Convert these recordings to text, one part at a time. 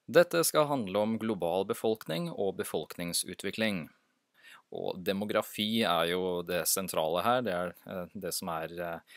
Dette skal handle om global befolkning og befolkningsutvikling. Og demografi er jo det sentrale her. Det er det som er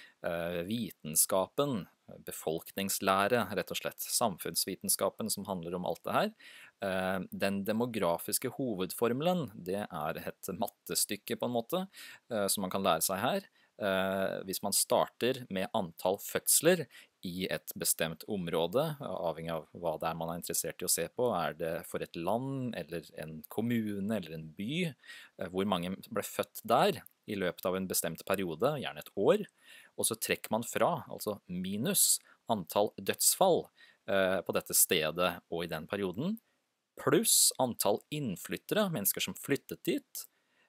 vitenskapen, befolkningslære, rett og slett. Samfunnsvitenskapen som handler om alt det her. Den demografiske hovedformelen, det er et mattestykke på en måte, som man kan lære seg her. Hvis man starter med antall fødsler i et bestemt område, avhengig av hva det er man er interessert i å se på. Er det for et land, eller en kommune, eller en by? Hvor mange ble født der i løpet av en bestemt periode, gjerne et år. Og så trekker man fra, altså minus, antall dødsfall på dette stedet og i den perioden, pluss antall innflyttere, mennesker som flyttet dit,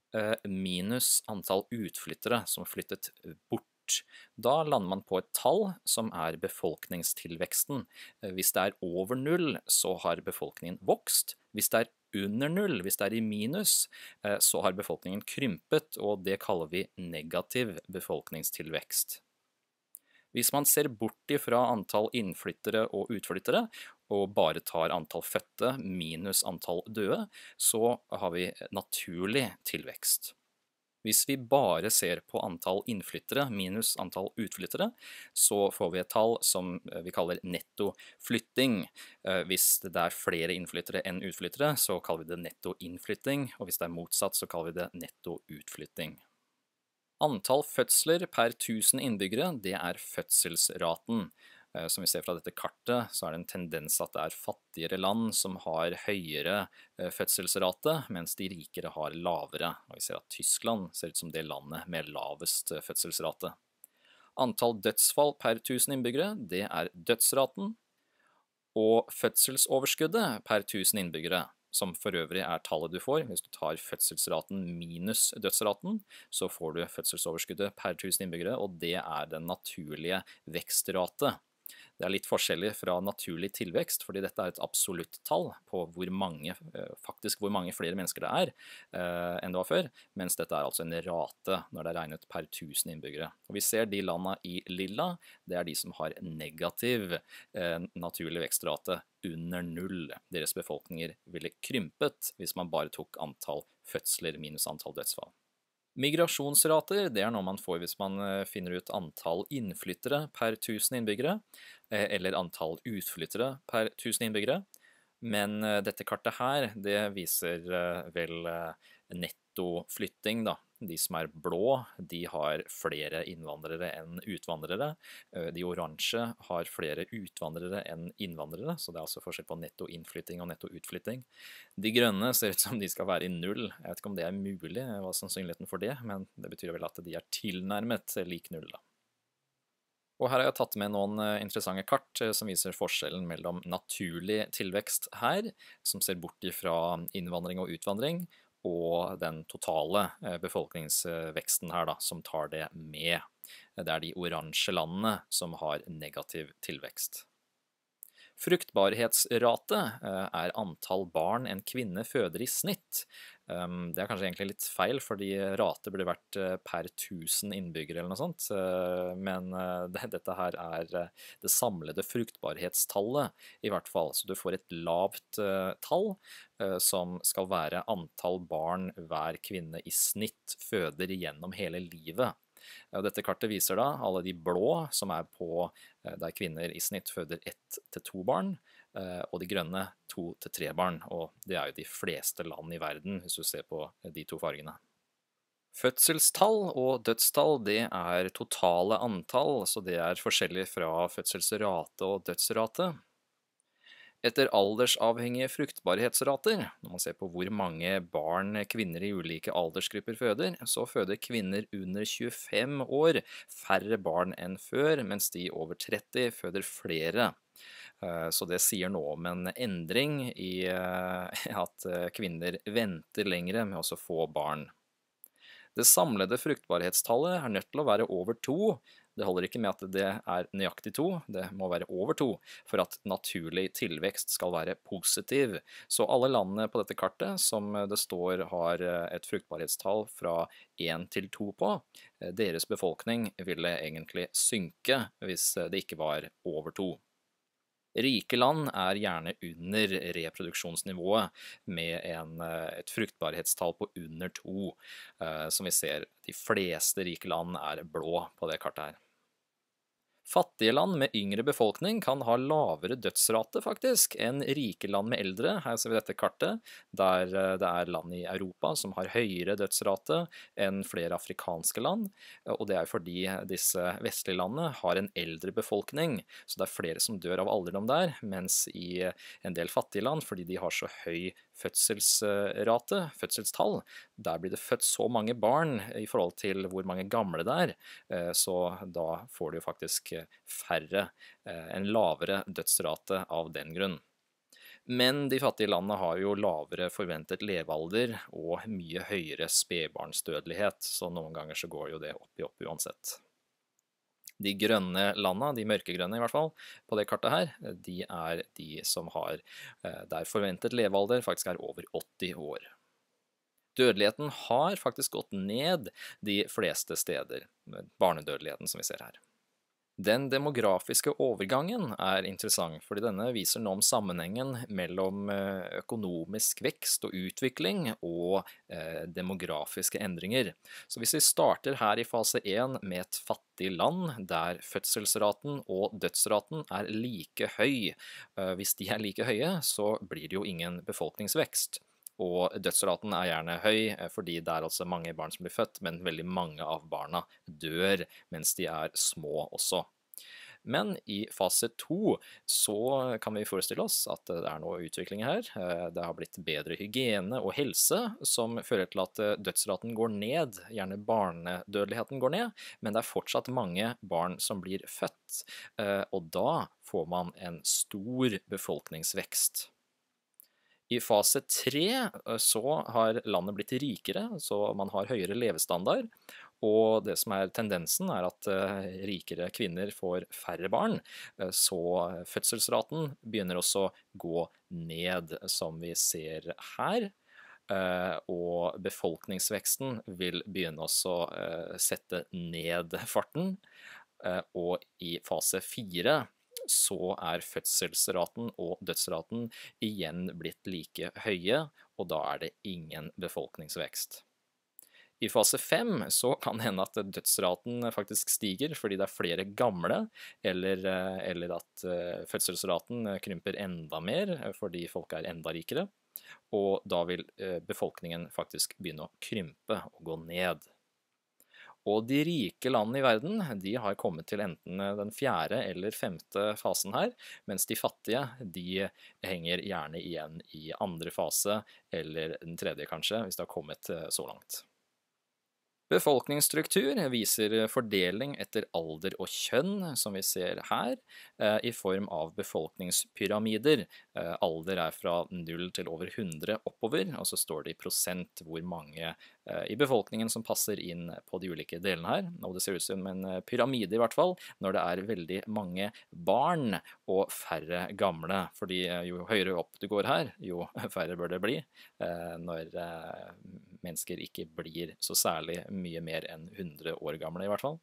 minus antall utflyttere som flyttet bort. Da lander man på et tall som er befolkningstilveksten. Hvis det er over null, så har befolkningen vokst. Hvis det er under null, hvis det er i minus, så har befolkningen krympet, og det kaller vi negativ befolkningstilvekst. Hvis man ser bort ifra antall innflyttere og utflyttere, og bare tar antall fødte minus antall døde, så har vi naturlig tilvekst. Hvis vi bare ser på antall innflyttere minus antall utflyttere, så får vi et tall som vi kaller nettoflytting. Hvis det er flere innflyttere enn utflyttere, så kaller vi det nettoinnflytting, og hvis det er motsatt, så kaller vi det nettoutflytting. Antall fødsler per 1000 innbyggere, det er fødselsraten. Som vi ser fra dette kartet, så er det en tendens at det er fattigere land som har høyere fødselsrate, mens de rikere har lavere. Og vi ser at Tyskland ser ut som det landet med lavest fødselsrate. Antall dødsfall per 1000 innbyggere, det er dødsraten. Og fødselsoverskuddet per 1000 innbyggere, som for øvrig er tallet du får. Hvis du tar fødselsraten minus dødsraten, så får du fødselsoverskuddet per 1000 innbyggere, og det er den naturlige vekstrate. Det er litt forskjellig fra naturlig tilvekst, fordi dette er et absolutt tall på hvor mange flere mennesker det er enn det var før, mens dette er altså en rate når det er regnet per 1000 innbyggere. Og vi ser de landene i lilla, det er de som har negativ naturlig vekstrate under null. Deres befolkninger ville krympet hvis man bare tok antall fødsler minus antall dødsfall. Migrasjonsrater, det er noe man får hvis man finner ut antall innflyttere per 1000 innbyggere, eller antall utflyttere per 1000 innbyggere. Men dette kartet her, det viser vel nettoflytting da. De som er blå, de har flere innvandrere enn utvandrere. De oransje har flere utvandrere enn innvandrere, så det er altså forskjell på nettoinnflytting og nettoutflytting. De grønne ser ut som de skal være i null. Jeg vet ikke om det er mulig, hva er sannsynligheten for det, men det betyr vel at de er tilnærmet lik null da. Og her har jeg tatt med noen interessante kart som viser forskjellen mellom naturlig tilvekst her, som ser bort fra innvandring og utvandring, og den totale befolkningsveksten her da, som tar det med. Det er de oransje landene som har negativ tilvekst. Fruktbarhetsrate er antall barn en kvinne føder i snitt. Det er kanskje egentlig litt feil, fordi rate burde vært per 1000 innbyggere eller noe sånt, men dette her er det samlede fruktbarhetstallet i hvert fall, så du får et lavt tall som skal være antall barn hver kvinne i snitt føder gjennom hele livet. Dette kartet viser da alle de blå som er på der kvinner i snitt føder 1 til 2 barn, og de grønne 2 til 3 barn, og det er jo de fleste land i verden hvis du ser på de to fargene. Fødselstall og dødstall, det er totale antall, så det er forskjellig fra fødselsrate og dødsrate. Etter aldersavhengige fruktbarhetsrater, når man ser på hvor mange barn kvinner i ulike aldersgrupper føder, så føder kvinner under 25 år færre barn enn før, mens de over 30 føder flere. Så det sier noe om en endring i at kvinner venter lengre med å få barn. Det samlede fruktbarhetstallet er nødt til å være over 2. Det holder ikke med at det er nøyaktig 2, det må være over 2 for at naturlig tilvekst skal være positiv. Så alle landene på dette kartet som det står har et fruktbarhetstall fra 1 til 2 på, deres befolkning ville egentlig synke hvis det ikke var over 2. Rike land er gjerne under reproduksjonsnivået med et fruktbarhetstall på under 2. Som vi ser, de fleste rike land er blå på det kartet her. Fattige land med yngre befolkning kan ha lavere dødsrate faktisk enn rike land med eldre. Her ser vi dette kartet, der det er land i Europa som har høyere dødsrate enn flere afrikanske land. Og det er fordi disse vestlige landene har en eldre befolkning, så det er flere som dør av alderdom der, mens i en del fattige land, fordi de har så høy fødselsrate, fødselstall, der blir det født så mange barn i forhold til hvor mange gamle det er, så da får du faktisk færre, en lavere dødsrate av den grunn. Men de fattige landene har jo lavere forventet levealder og mye høyere spedbarnsdødelighet, så noen ganger så går jo det opp i opp uansett. De grønne landene, de mørkegrønne i hvert fall, på det kartet her, de er de som har, der forventet levealder faktisk er over 80 år. Dødeligheten har faktisk gått ned de fleste steder, barnedødeligheten som vi ser her. Den demografiske overgangen er interessant, fordi denne viser noe om sammenhengen mellom økonomisk vekst og utvikling og demografiske endringer. Så hvis vi starter her i fase 1 med et fattig land, der fødselsraten og dødsraten er like høy, hvis de er like høye, så blir det jo ingen befolkningsvekst. Og dødsraten er gjerne høy, fordi det er altså mange barn som blir født, men veldig mange av barna dør mens de er små også. Men i fase 2 så kan vi forestille oss at det er noe utvikling her. Det har blitt bedre hygiene og helse, som fører til at dødsraten går ned, gjerne barnedødeligheten går ned, men det er fortsatt mange barn som blir født, og da får man en stor befolkningsvekst. I fase 3 så har landet blitt rikere, så man har høyere levestandard, og det som er tendensen er at rikere kvinner får færre barn, så fødselsraten begynner også å gå ned, som vi ser her. Og befolkningsveksten vil begynne også å sette ned farten, og i fase 4 så er fødselsraten og dødsraten igjen blitt like høye, og da er det ingen befolkningsvekst. I fase 5 så kan det hende at dødsraten faktisk stiger fordi det er flere gamle, eller at fødselsraten krymper enda mer fordi folk er enda rikere, og da vil befolkningen faktisk begynne å krympe og gå ned. Og de rike landene i verden, de har kommet til enten den 4. eller 5. fasen her, mens de fattige, de henger gjerne igjen i 2. fase, eller den 3. kanskje, hvis det har kommet så langt. Befolkningsstruktur viser fordeling etter alder og kjønn, som vi ser her, i form av befolkningspyramider. Alder er fra 0 til over 100 oppover, og så står det i prosent hvor mange i befolkningen som passer inn på de ulike delene her. Og det ser ut som en pyramide i hvert fall, når det er veldig mange barn og færre gamle. Fordi jo høyere opp du går her, jo færre bør det bli, når mennesker ikke blir så særlig mye mer enn 100 år gamle i hvert fall.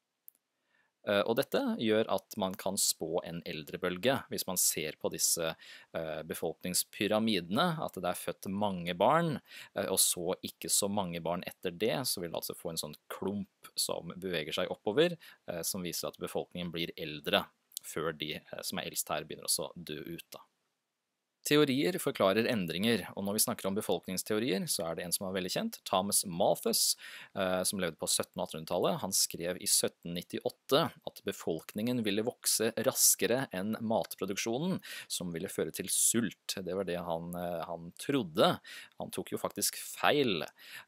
Og dette gjør at man kan spå en eldrebølge hvis man ser på disse befolkningspyramidene, at det er født mange barn, og så ikke så mange barn etter det, så vil det altså få en sånn klump som beveger seg oppover, som viser at befolkningen blir eldre, før de som er eldst her begynner også å dø ut da. Teorier forklarer endringer, og når vi snakker om befolkningsteorier, så er det en som er veldig kjent, Thomas Malthus, som levde på 1700- og 1800-tallet. Han skrev i 1798 at befolkningen ville vokse raskere enn matproduksjonen, som ville føre til sult. Det var det han trodde. Han tok jo faktisk feil,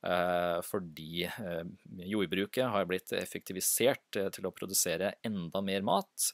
fordi jordbruket har blitt effektivisert til å produsere enda mer mat,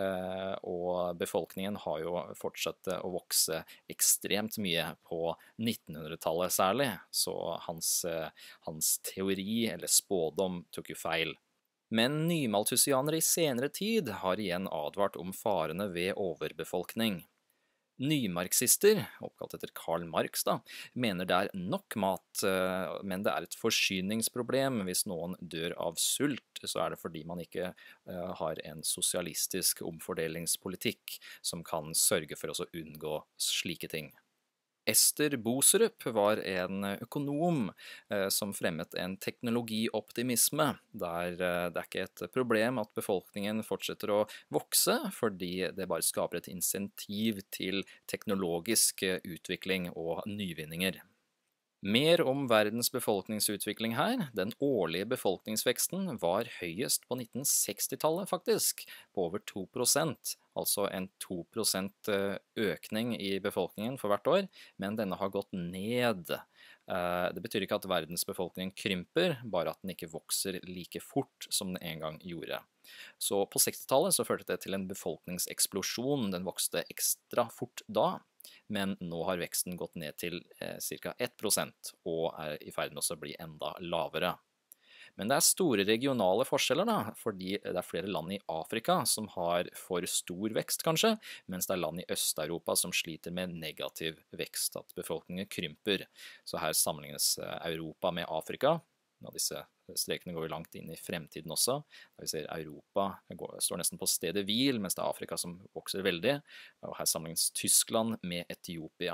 og befolkningen har jo fortsatt å vokse ekstremt mye på 1900-tallet særlig, så hans teori eller spådom tok jo feil. Men nymalthusianere i senere tid har igjen advart om farene ved overbefolkning. Nymarxister, oppkalt etter Karl Marx da, mener det er nok mat, men det er et forsyningsproblem. Hvis noen dør av sult, så er det fordi man ikke har en sosialistisk omfordelingspolitikk som kan sørge for oss å unngå slike ting. Ester Boserup var en økonom som fremmet en teknologioptimisme, der det er ikke et problem at befolkningen fortsetter å vokse, fordi det bare skaper et insentiv til teknologisk utvikling og nyvinninger. Mer om verdens befolkningsutvikling her. Den årlige befolkningsveksten var høyest på 1960-tallet faktisk, på over 2%, altså en 2% økning i befolkningen for hvert år, men denne har gått ned. Det betyr ikke at verdens befolkning krymper, bare at den ikke vokser like fort som den en gang gjorde. Så på 60-tallet så førte det til en befolkningseksplosjon, den vokste ekstra fort da, men nå har veksten gått ned til ca. 1% og er i ferd med å bli enda lavere. Men det er store regionale forskjeller da, fordi det er flere land i Afrika som har for stor vekst kanskje, mens det er land i Øst-Europa som sliter med negativ vekst, at befolkningen krymper. Så her sammenlignes Europa med Afrika, og disse strekene går jo langt inn i fremtiden også. Der vi ser Europa står nesten på stedet hvil, mens det er Afrika som vokser veldig, og her sammenlignes Tyskland med Etiopia.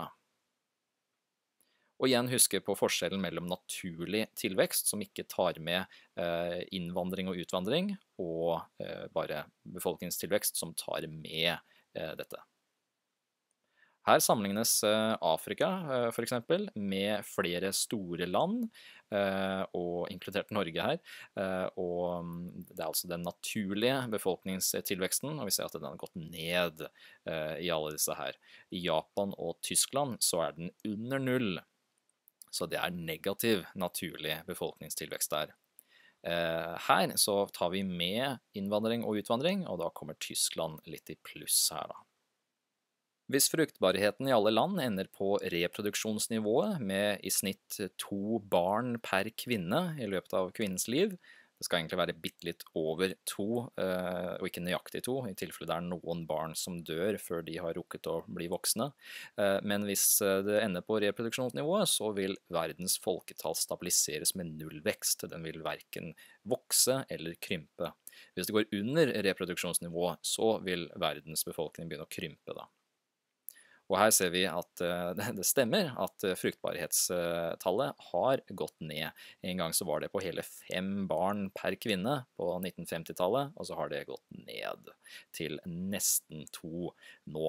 Og igjen huske på forskjellen mellom naturlig tilvekst, som ikke tar med innvandring og utvandring, og bare befolkningstilvekst som tar med dette. Her sammenlignes Afrika for eksempel med flere store land, og inkludert Norge her, og det er altså den naturlige befolkningstilveksten, og vi ser at den har gått ned i alle disse her. I Japan og Tyskland så er den under null, så det er negativ naturlig befolkningstilvekst der. Her så tar vi med innvandring og utvandring, og da kommer Tyskland litt i pluss her da. Hvis fruktbarheten i alle land ender på reproduksjonsnivået med i snitt 2 barn per kvinne i løpet av kvinnens liv, det skal egentlig være bitte litt over 2, og ikke nøyaktig 2, i tilfelle det er noen barn som dør før de har rukket å bli voksne. Men hvis det ender på reproduksjonsnivået, så vil verdens folketall stabiliseres med nullvekst. Den vil hverken vokse eller krympe. Hvis det går under reproduksjonsnivået, så vil verdens befolkning begynne å krympe da. Og her ser vi at det stemmer at fruktbarhetstallet har gått ned. En gang så var det på hele 5 barn per kvinne på 1950-tallet, og så har det gått ned til nesten 2 nå.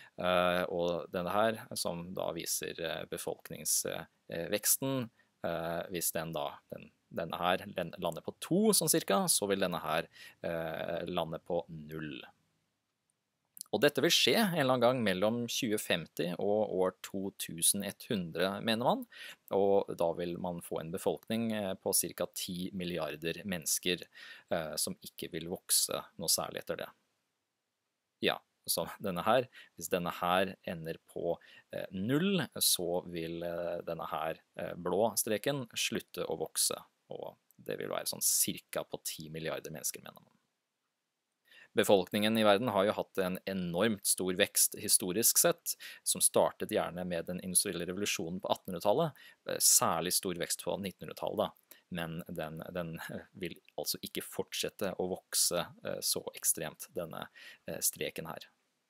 Og denne her, som da viser befolkningsveksten, hvis denne her lander på 2 sånn cirka, så vil denne her lande på 0. Og dette vil skje en eller annen gang mellom 2050 og år 2100, mener man, og da vil man få en befolkning på ca. 10 milliarder mennesker som ikke vil vokse noe særlig etter det. Ja, så hvis denne her ender på 0, så vil denne her blå streken slutte å vokse, og det vil være sånn cirka på 10 milliarder mennesker, mener man. Befolkningen i verden har jo hatt en enormt stor vekst historisk sett, som startet gjerne med den industrielle revolusjonen på 1800-tallet, særlig stor vekst på 1900-tallet da, men den vil altså ikke fortsette å vokse så ekstremt, denne streken her.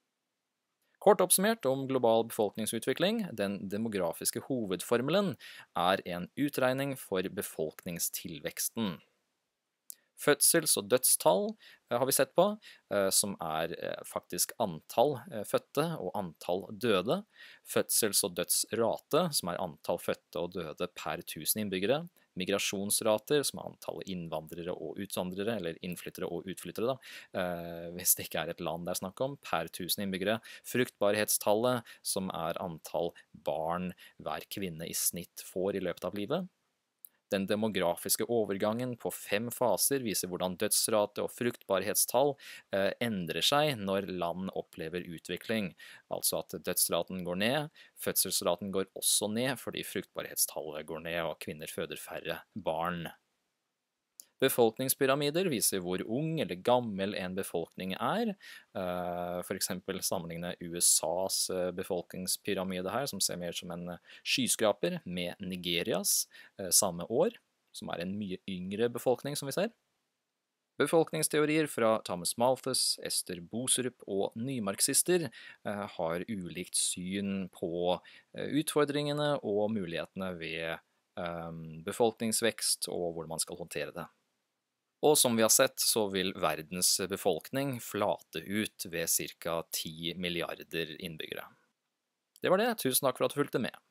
Kort oppsummert om global befolkningsutvikling, den demografiske hovedformelen er en utregning for befolkningstilveksten. Fødsels- og dødstall har vi sett på, som er faktisk antall fødte og antall døde. Fødsels- og dødsrate, som er antall fødte og døde per 1000 innbyggere. Migrasjonsrater, som er antallet innvandrere og utvandrere, eller innflyttere og utflyttere da, hvis det ikke er et land det er snakk om, per 1000 innbyggere. Fruktbarhetstallet, som er antall barn hver kvinne i snitt får i løpet av livet. Den demografiske overgangen på 5 faser viser hvordan dødsrate og fruktbarhetstall endrer seg når land opplever utvikling. Altså at dødsraten går ned, fødselsraten går også ned fordi fruktbarhetstallet går ned og kvinner føder færre barn. Befolkningspyramider viser hvor ung eller gammel en befolkning er. For eksempel sammenligne USAs befolkningspyramide her, som ser mer som en skyskraper, med Nigerias samme år, som er en mye yngre befolkning, som vi ser. Befolkningsteorier fra Thomas Malthus, Ester Boserup og nymarxister har ulikt syn på utfordringene og mulighetene ved befolkningsvekst og hvordan man skal håndtere det. Og som vi har sett, så vil verdens befolkning flate ut ved ca. 10 milliarder innbyggere. Det var det. Tusen takk for at du fulgte med.